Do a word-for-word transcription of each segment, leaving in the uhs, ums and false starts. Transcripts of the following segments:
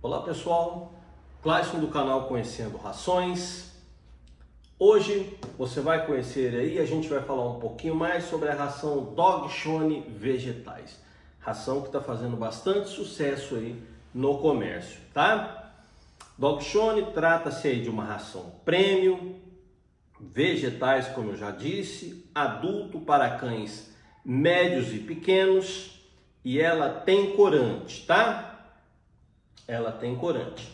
Olá pessoal, Clayson do canal Conhecendo Rações. Hoje você vai conhecer aí, a gente vai falar um pouquinho mais sobre a ração Dog-Shone Vegetais. Ração que está fazendo bastante sucesso aí no comércio, tá? Dog-Shone trata-se aí de uma ração premium, vegetais, como eu já disse, adulto para cães médios e pequenos, e ela tem corante, tá? Ela tem corante.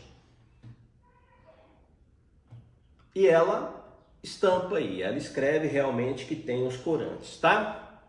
E ela estampa aí, ela escreve realmente que tem os corantes, tá?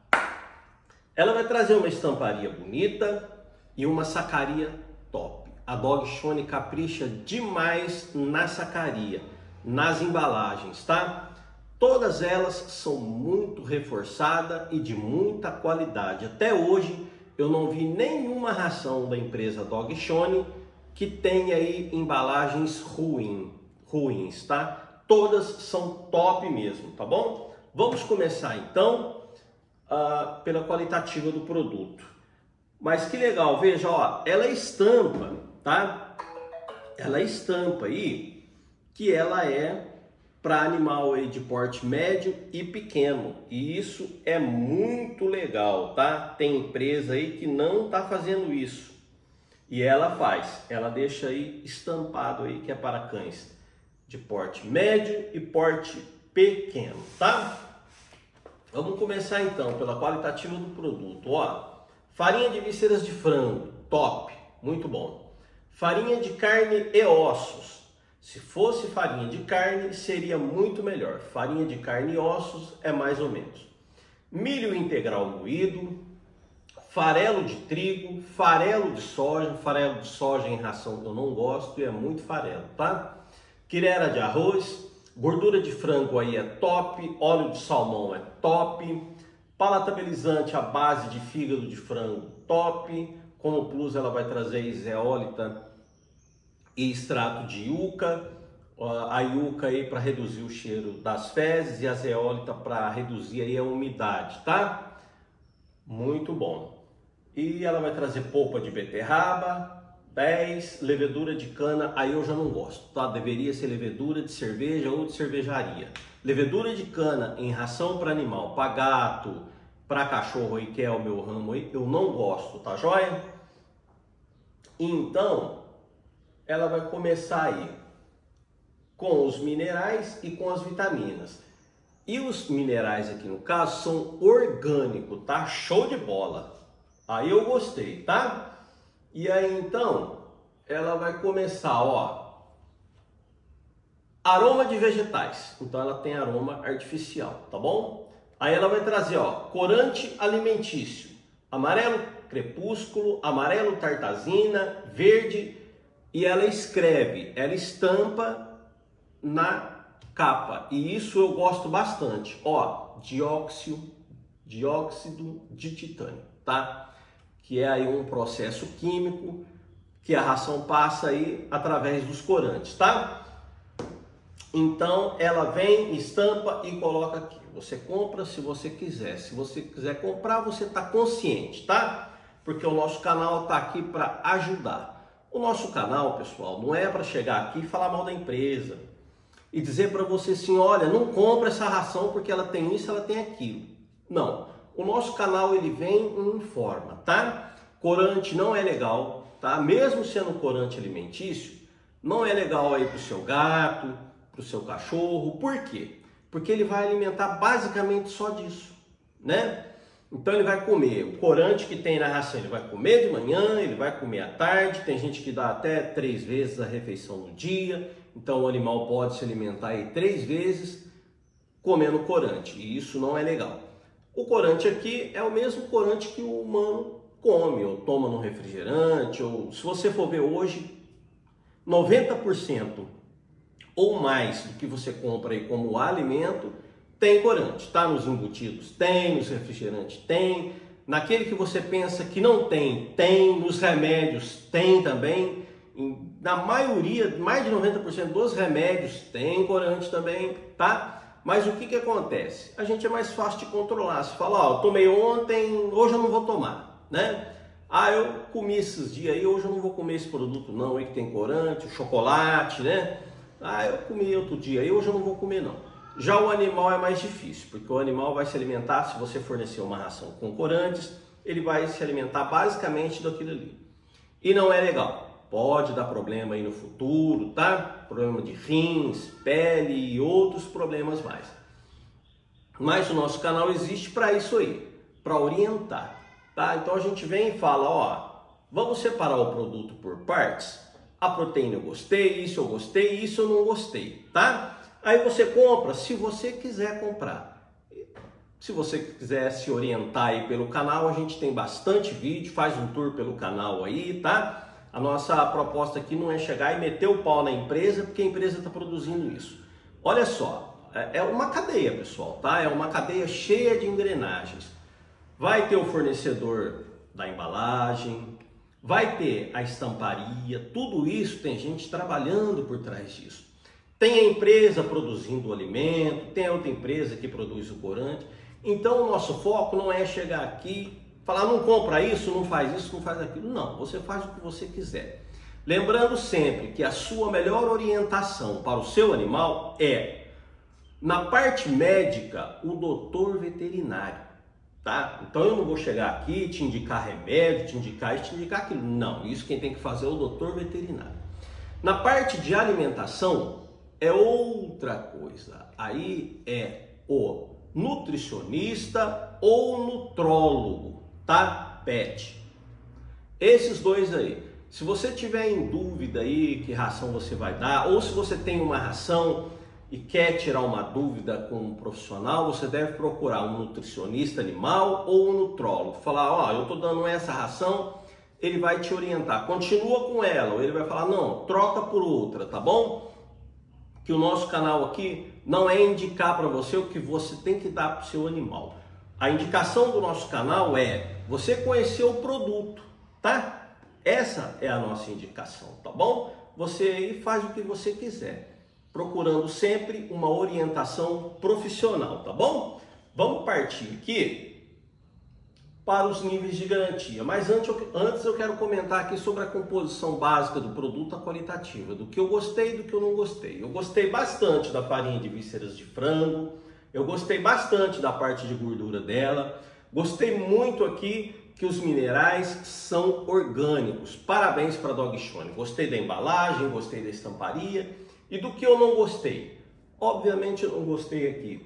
Ela vai trazer uma estamparia bonita e uma sacaria top. A Dog-Shone capricha demais na sacaria, nas embalagens, tá? Todas elas são muito reforçadas e de muita qualidade. Até hoje eu não vi nenhuma ração da empresa Dog-Shone que tenha aí embalagens ruim, ruins, tá? Todas são top mesmo, tá bom? Vamos começar então uh, pela qualitativa do produto. Mas que legal, veja, ó, ela estampa, tá? Ela estampa aí que ela é para animal aí de porte médio e pequeno, e isso é muito legal, tá? Tem empresa aí que não tá fazendo isso e ela faz, ela deixa aí estampado aí que é para cães de porte médio e porte pequeno, tá? Vamos começar então pela qualitativa do produto, ó. Farinha de vísceras de frango, top, muito bom. Farinha de carne e ossos. Se fosse farinha de carne, seria muito melhor. Farinha de carne e ossos é mais ou menos. Milho integral moído, farelo de trigo, farelo de soja. Farelo de soja em ração eu não gosto e é muito farelo, tá? Quirera de arroz, gordura de frango aí é top, óleo de salmão é top, palatabilizante à base de fígado de frango top. Como plus ela vai trazer zeólita e extrato de yuca, a yuca aí para reduzir o cheiro das fezes e a zeólita para reduzir aí a umidade, tá? Muito bom. E ela vai trazer polpa de beterraba, dez, levedura de cana, aí eu já não gosto, tá? Deveria ser levedura de cerveja ou de cervejaria. Levedura de cana em ração para animal, para gato, para cachorro aí, que é o meu ramo aí, eu não gosto, tá joia? Então, ela vai começar aí com os minerais e com as vitaminas. E os minerais aqui no caso são orgânicos, tá? Show de bola. Aí eu gostei, tá? E aí então, ela vai começar, ó, aroma de vegetais. Então ela tem aroma artificial, tá bom? Aí ela vai trazer, ó, corante alimentício, amarelo crepúsculo, amarelo tartazina, verde. E ela escreve, ela estampa na capa, e isso eu gosto bastante, ó, dióxido, dióxido de titânio, tá? Que é aí um processo químico que a ração passa aí através dos corantes, tá? Então ela vem, estampa e coloca aqui. Você compra se você quiser, se você quiser comprar você tá consciente, tá? Porque o nosso canal tá aqui para ajudar. O nosso canal, pessoal, não é para chegar aqui e falar mal da empresa e dizer para você assim, olha, não compra essa ração porque ela tem isso, ela tem aquilo. Não, o nosso canal ele vem e informa, tá? Corante não é legal, tá? Mesmo sendo corante alimentício, não é legal aí para o seu gato, para o seu cachorro. Por quê? Porque ele vai alimentar basicamente só disso, né? Então ele vai comer o corante que tem na ração, ele vai comer de manhã, ele vai comer à tarde, tem gente que dá até três vezes a refeição no dia, então o animal pode se alimentar aí três vezes comendo corante, e isso não é legal. O corante aqui é o mesmo corante que o humano come, ou toma no refrigerante, ou se você for ver hoje, noventa por cento ou mais do que você compra aí como alimento tem corante, tá? Nos embutidos tem, nos refrigerantes tem, naquele que você pensa que não tem, tem, nos remédios tem também, na maioria, mais de noventa por cento dos remédios tem corante também, tá? Mas o que que acontece? A gente é mais fácil de controlar, se fala, ó, eu tomei ontem, hoje eu não vou tomar, né? Ah, eu comi esses dias aí, hoje eu não vou comer esse produto não, aí que tem corante, o chocolate, né? Ah, eu comi outro dia aí, hoje eu não vou comer não. Já o animal é mais difícil, porque o animal vai se alimentar, se você fornecer uma ração com corantes, ele vai se alimentar basicamente daquilo ali. E não é legal. Pode dar problema aí no futuro, tá? Problema de rins, pele e outros problemas mais. Mas o nosso canal existe para isso aí, para orientar, tá? Então a gente vem e fala, ó, vamos separar o produto por partes. A proteína eu gostei, isso eu gostei, isso eu não gostei, tá? Aí você compra, se você quiser comprar. Se você quiser se orientar aí pelo canal, a gente tem bastante vídeo, faz um tour pelo canal aí, tá? A nossa proposta aqui não é chegar e meter o pau na empresa, porque a empresa está produzindo isso. Olha só, é uma cadeia, pessoal, tá? É uma cadeia cheia de engrenagens. Vai ter o fornecedor da embalagem, vai ter a estamparia, tudo isso tem gente trabalhando por trás disso. Tem a empresa produzindo o alimento, tem a outra empresa que produz o corante. Então o nosso foco não é chegar aqui, falar não compra isso, não faz isso, não faz aquilo. Não, você faz o que você quiser. Lembrando sempre que a sua melhor orientação para o seu animal é, na parte médica, o doutor veterinário, tá? Então eu não vou chegar aqui e te indicar remédio, te indicar isso, te indicar aquilo. Não, isso quem tem que fazer é o doutor veterinário. Na parte de alimentação é outra coisa. Aí é o nutricionista ou nutrólogo, tá? Pet. Esses dois aí. Se você tiver em dúvida aí que ração você vai dar, ou se você tem uma ração e quer tirar uma dúvida com um profissional, você deve procurar um nutricionista animal ou um nutrólogo. Falar, ó, eu tô dando essa ração, ele vai te orientar. Continua com ela, ou ele vai falar, não, troca por outra, tá bom? Que o nosso canal aqui não é indicar para você o que você tem que dar para o seu animal. A indicação do nosso canal é você conhecer o produto, tá? Essa é a nossa indicação, tá bom? Você aí faz o que você quiser, procurando sempre uma orientação profissional, tá bom? Vamos partir aqui para os níveis de garantia. Mas antes eu, antes eu quero comentar aqui sobre a composição básica do produto, a qualitativa, do que eu gostei e do que eu não gostei. Eu gostei bastante da farinha de vísceras de frango, eu gostei bastante da parte de gordura dela, gostei muito aqui que os minerais são orgânicos. Parabéns para a Dogshone. Gostei da embalagem, gostei da estamparia. E do que eu não gostei? Obviamente eu não gostei aqui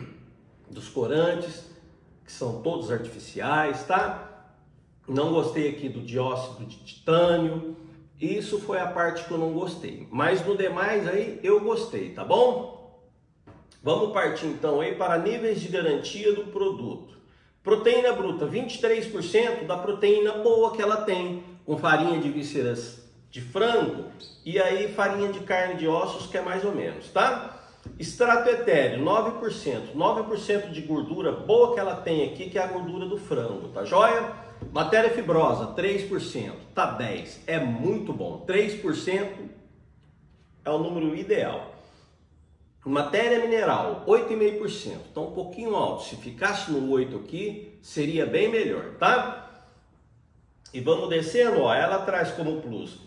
dos corantes, que são todos artificiais, tá? Não gostei aqui do dióxido de titânio. Isso foi a parte que eu não gostei. Mas no demais aí eu gostei, tá bom? Vamos partir então aí para níveis de garantia do produto. Proteína bruta, vinte e três por cento da proteína boa que ela tem, com farinha de vísceras de frango e aí farinha de carne de ossos, que é mais ou menos, tá? Extrato etéreo, nove por cento, nove por cento de gordura boa que ela tem aqui, que é a gordura do frango, tá joia? Matéria fibrosa, três por cento, tá dez, é muito bom, três por cento é o número ideal. Matéria mineral, oito vírgula cinco por cento, então um pouquinho alto, se ficasse no oito aqui, seria bem melhor, tá? E vamos descendo, ó, ela traz como plus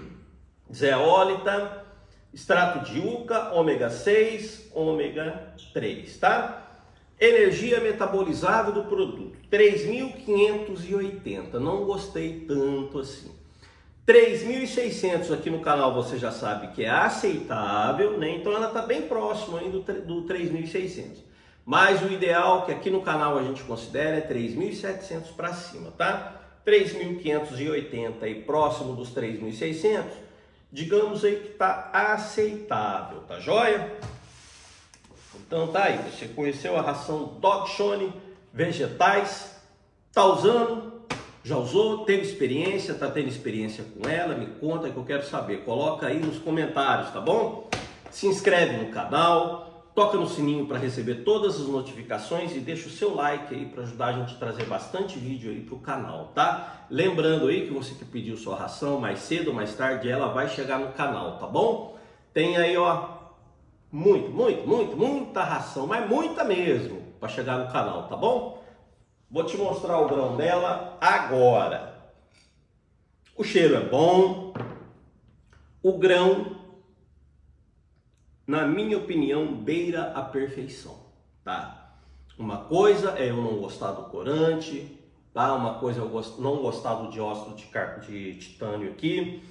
zeólita, extrato de yuca, ômega seis, ômega três, tá? Energia metabolizável do produto, três mil quinhentos e oitenta, não gostei tanto assim. três mil e seiscentos aqui no canal você já sabe que é aceitável, né? Então ela está bem próximo aí do, do três mil e seiscentos. Mas o ideal que aqui no canal a gente considera é três mil e setecentos para cima, tá? três mil quinhentos e oitenta e próximo dos três mil e seiscentos, digamos aí que está aceitável, tá joia? Então tá aí, você conheceu a ração Dogshone vegetais, tá usando? Já usou? Teve experiência? Tá tendo experiência com ela? Me conta que eu quero saber. Coloca aí nos comentários, tá bom? Se inscreve no canal, toca no sininho para receber todas as notificações e deixa o seu like aí para ajudar a gente a trazer bastante vídeo aí pro canal, tá? Lembrando aí que você que pediu sua ração, mais cedo ou mais tarde ela vai chegar no canal, tá bom? Tem aí, ó, muito, muito, muito, muita ração, mas muita mesmo para chegar no canal, tá bom? Vou te mostrar o grão dela agora. O cheiro é bom. O grão, na minha opinião, beira a perfeição, tá? Uma coisa é eu não gostar do corante, tá? Uma coisa é eu gost... não gostar do dióxido de, car... de titânio aqui,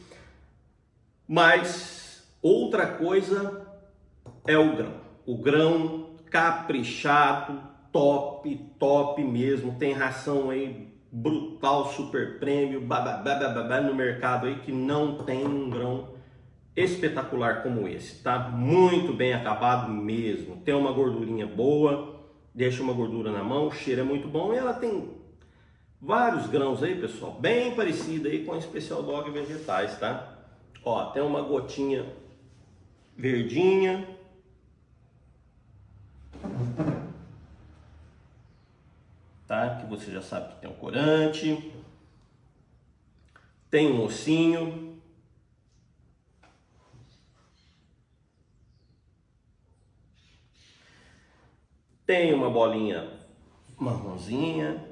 mas outra coisa é o grão. O grão caprichado, top, top mesmo, tem ração aí brutal, super prêmio, bababá, no mercado aí que não tem um grão espetacular como esse, tá? Muito bem acabado mesmo, tem uma gordurinha boa, deixa uma gordura na mão, o cheiro é muito bom e ela tem vários grãos aí, pessoal, bem parecida aí com a Special Dog Vegetais, tá? Ó, tem uma gotinha verdinha, tá? Que você já sabe que tem um corante, tem um ossinho. Tem uma bolinha marronzinha.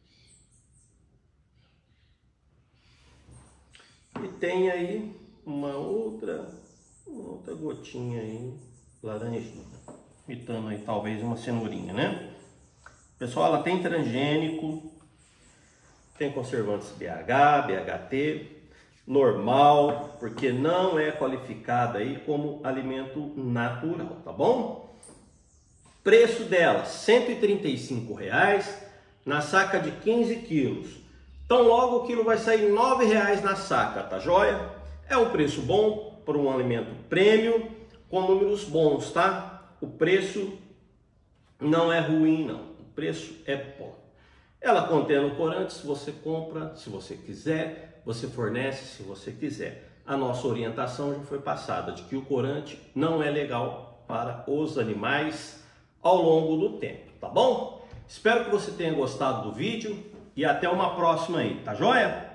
E tem aí uma outra, uma outra gotinha aí, laranjinha. Imitando aí talvez uma cenourinha, né? Pessoal, ela tem transgênico, tem conservantes B H, B H T, normal, porque não é qualificada aí como alimento natural, tá bom? Preço dela, cento e trinta e cinco reais na saca de quinze quilos. Então logo o quilo vai sair nove reais na saca, tá joia? É um preço bom para um alimento premium com números bons, tá? O preço não é ruim não, o preço é bom. Ela contém corante, se você compra, se você quiser, você fornece se você quiser. A nossa orientação já foi passada de que o corante não é legal para os animais ao longo do tempo, tá bom? Espero que você tenha gostado do vídeo e até uma próxima aí, tá joia?